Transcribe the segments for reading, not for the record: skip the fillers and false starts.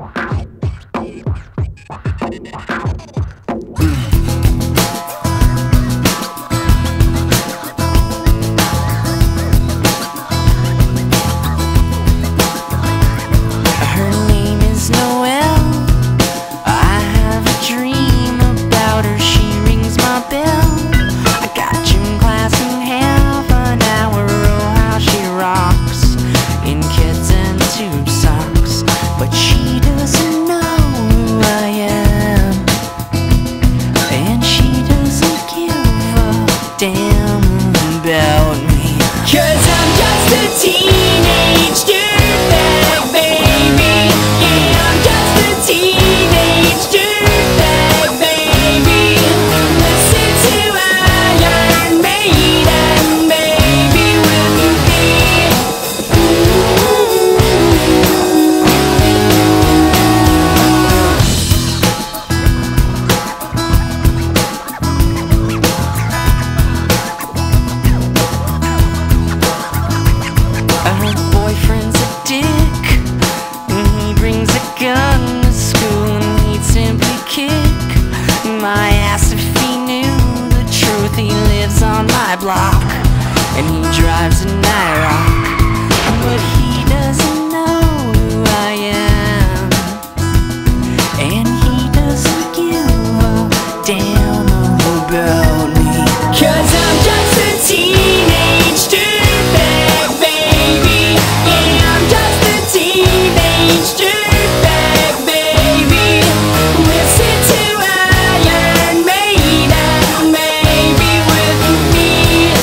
Block, and he drives an IROC, but he doesn't know who I am, and he doesn't give a damn about me, 'cause I'm just a teenage dirtbag, baby. Yeah, I'm just a teenage dirtbag, baby. Listen to Iron Maiden, maybe with me.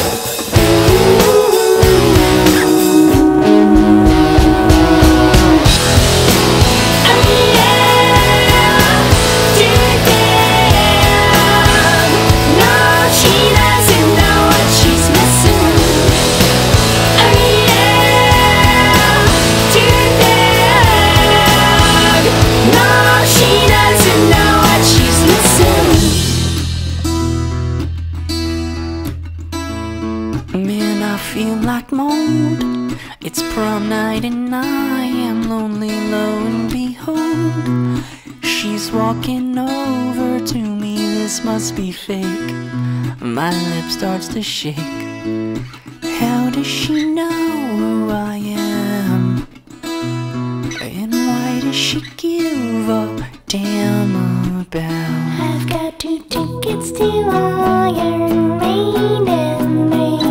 Man, I feel like mold. It's prom night and I am lonely, lo and behold, she's walking over to me. This must be fake. My lip starts to shake. How does she know who I am? And why does she give a damn about? I've got 2 tickets to Iron Maiden.